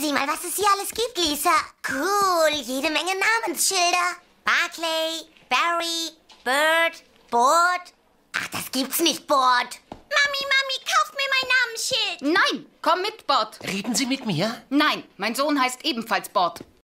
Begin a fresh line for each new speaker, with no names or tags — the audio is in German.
Sieh mal, es hier alles gibt, Lisa. Cool, jede Menge Namensschilder. Barclay, Barry, Bird, Board. Ach, das gibt's nicht, Board.
Mami, kauf mir mein Namensschild.
Nein, komm mit, Bord.
Reden Sie mit mir?
Nein, mein Sohn heißt ebenfalls Bord.